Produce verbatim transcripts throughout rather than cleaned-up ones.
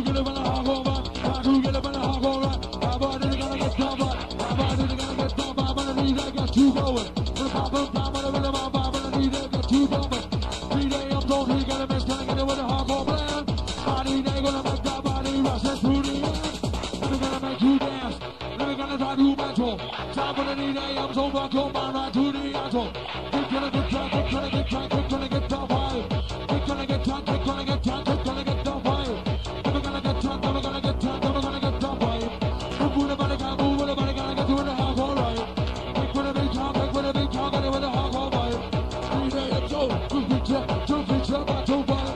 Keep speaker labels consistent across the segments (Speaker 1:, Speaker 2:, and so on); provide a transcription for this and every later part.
Speaker 1: get up on the hardcore rock. Time to get up on the hardcore rock. Everybody gonna get down, but everybody gonna get down, but I'm gonna need to get you going. The pop up down on the rhythm, I'm gonna need to get you going. Three day I'm told we gotta miss, gonna get it with a hardcore plan. Body they gonna make that body rush it through the end. Never gonna make you dance, never gonna drive you mental. Time for the D day, I'm so rock your mind right to the asshole. Kick gonna get drunk, kick gonna get drunk, kick gonna get down wild. Kick gonna get drunk, kick gonna get drunk, kick gonna get down wild. Never gonna get drunk, never gonna get drunk, never gonna get down wild. Move with a body, can't move with a body, gotta get to the hardcore right. Kick with a big count, kick with a big count, get it with a hardcore right. Three day, I'm so, two feature, two feature, back to wild.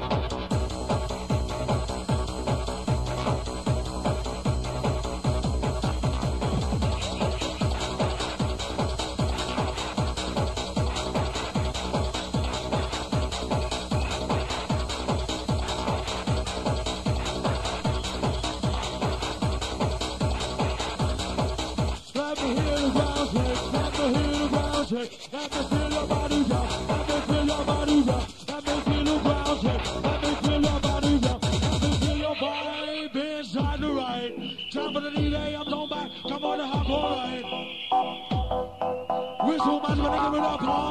Speaker 1: Let me feel your body rock, let me feel your body rock, let me feel the ground shake, let me feel your body rock, let me feel your vibe inside the right. Time for the D J, I'm going back, come on the hardcore right. Whistle man, when I give it up, come.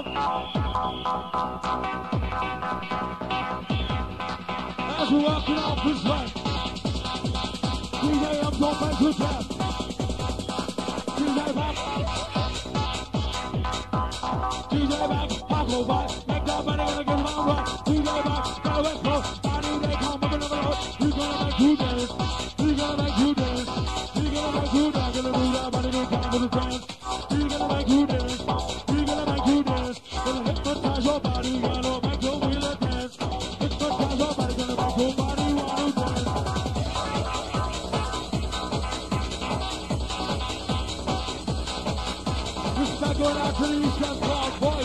Speaker 1: As we're walking off this way, D J, I'm going back to death. D J back. D J back, pop go by, make that money gonna get my right. D J back, go and go, body they come up and over the house. We gonna make you dance, we gonna make you dance, we gonna make you dance, gonna do that body they come to the dance. We gonna make you dance, we gonna make you dance, gonna hypnotize your body, gonna make your wheel a dance. Hypnotize your body, gonna make your body want to dance. Respect going out to the East Coast Club.